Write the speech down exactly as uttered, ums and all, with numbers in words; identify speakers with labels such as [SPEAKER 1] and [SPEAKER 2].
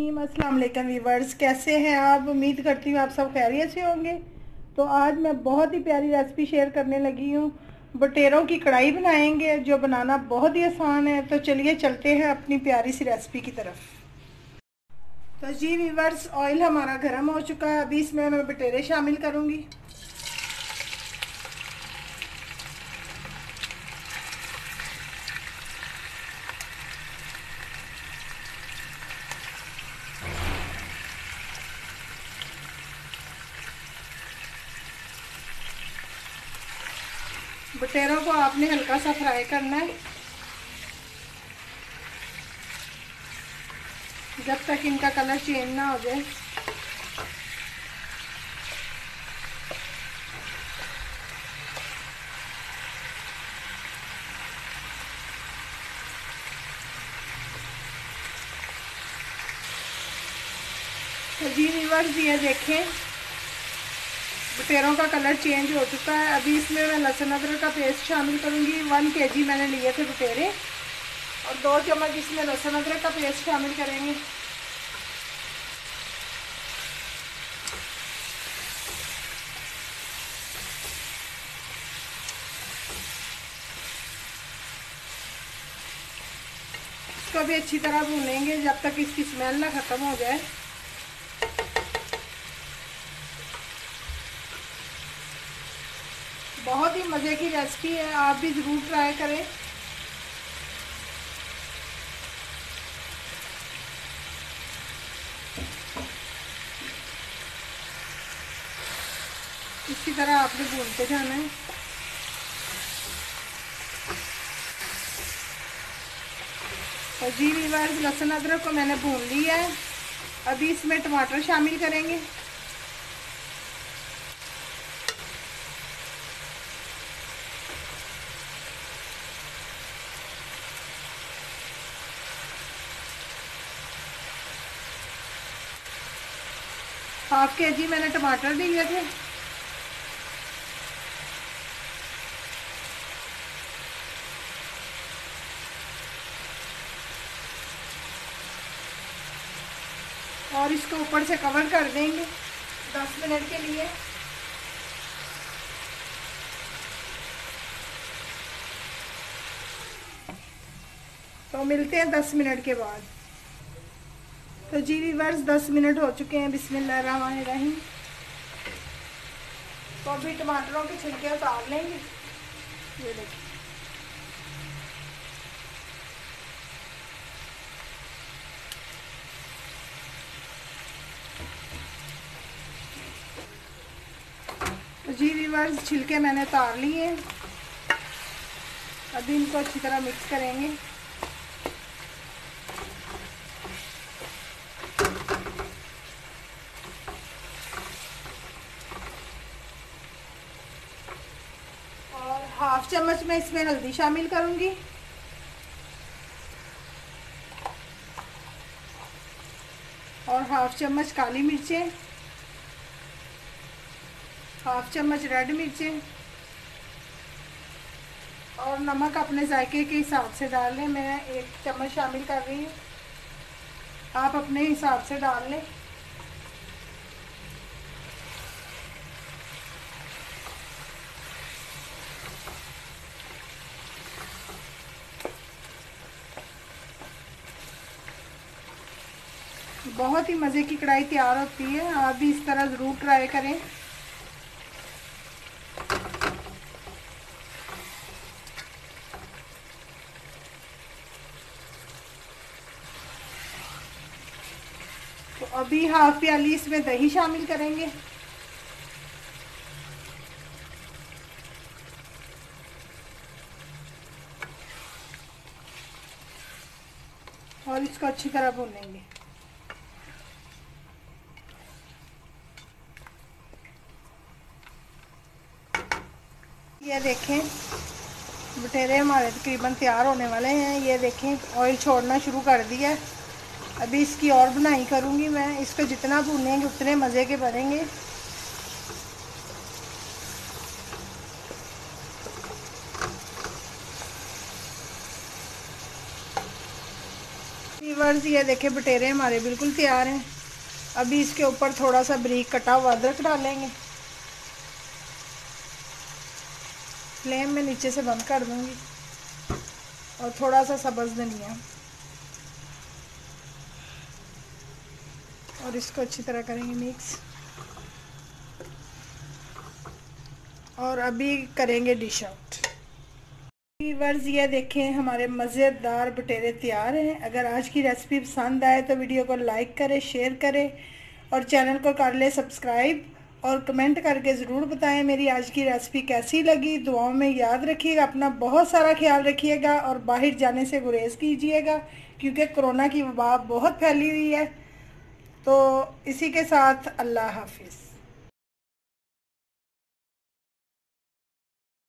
[SPEAKER 1] रहीम अस्सलाम वालेकुम वीवर्स, कैसे हैं आप। उम्मीद करती हूँ आप सब खैरियत से होंगे। तो आज मैं बहुत ही प्यारी रेसिपी शेयर करने लगी हूँ। बटेरों की कढ़ाई बनाएंगे जो बनाना बहुत ही आसान है। तो चलिए चलते हैं अपनी प्यारी सी रेसिपी की तरफ। तो जी वीवर्स, ऑयल हमारा गर्म हो चुका है। अभी इसमें मैं बटेरे शामिल करूँगी। बटेरों को आपने हल्का सा फ्राई करना है जब तक इनका कलर चेंज ना हो जाए। तो जी व्यूअर्स, ये देखें बटेरों का कलर चेंज हो चुका है। अभी इसमें मैं लहसुन अदरक का पेस्ट शामिल करूंगी। वन केजी मैंने लिए थे बटेरे और दो चम्मच इसमें लहसुन अदरक का पेस्ट शामिल करेंगे। इसको भी अच्छी तरह भूनेंगे जब तक इसकी स्मेल ना ख़त्म हो जाए। बहुत ही मज़े की रेसिपी है, आप भी ज़रूर ट्राई करें। इसी तरह आपने भूनते जाना है। और जी व्यूअर्स, लहसुन अदरक को मैंने भून लिया है। अभी इसमें टमाटर शामिल करेंगे। हाफ के जी मैंने टमाटर लिए थे। और इसको ऊपर से कवर कर देंगे दस मिनट के लिए। तो मिलते हैं दस मिनट के बाद। तो जी व्यूअर्स, दस मिनट हो चुके हैं। बिस्मिल्लाहिर्रहमानिर्रहीम। तो अभी टमाटरों के छिलके उतार लेंगे। ये देखिए, तो जी व्यूअर्स, छिलके मैंने उतार लिए हैं। अभी इनको अच्छी तरह मिक्स करेंगे। और हाफ चम्मच मैं इसमें हल्दी शामिल करूंगी। और हाफ चम्मच काली मिर्चें, हाफ चम्मच रेड मिर्चें और नमक अपने जायके के हिसाब से डाल लें। मैं एक चम्मच शामिल कर रही हूँ, आप अपने हिसाब से डाल लें। बहुत ही मज़े की कढ़ाई तैयार होती है, आप भी इस तरह ज़रूर ट्राई करें। तो अभी हाफ प्याली इसमें दही शामिल करेंगे। और इसको अच्छी तरह भूनेंगे। ये देखें बटेरे हमारे तकरीबन तैयार होने वाले हैं। ये देखें ऑयल छोड़ना शुरू कर दिया है। अभी इसकी और बनाई करूँगी मैं। इसको जितना भूनेंगे उतने मज़े के बनेंगे। वर्स ये देखे बटेरे हमारे बिल्कुल तैयार हैं। अभी इसके ऊपर थोड़ा सा बारीक कटा हुआ अदरक डालेंगे। फ्लेम में नीचे से बंद कर दूंगी और थोड़ा सा सब्ज़ धनिया और इसको अच्छी तरह करेंगे मिक्स। और अभी करेंगे डिश आउट। व्यूअर्स ये देखें हमारे मज़ेदार बटेरे तैयार हैं। अगर आज की रेसिपी पसंद आए तो वीडियो को लाइक करें, शेयर करें और चैनल को कर ले सब्सक्राइब और कमेंट करके ज़रूर बताएं मेरी आज की रेसिपी कैसी लगी। दुआओं में याद रखिएगा, अपना बहुत सारा ख्याल रखिएगा और बाहर जाने से गुरेज कीजिएगा क्योंकि कोरोना की वबा बहुत फैली हुई है। तो इसी के साथ अल्लाह हाफिज़।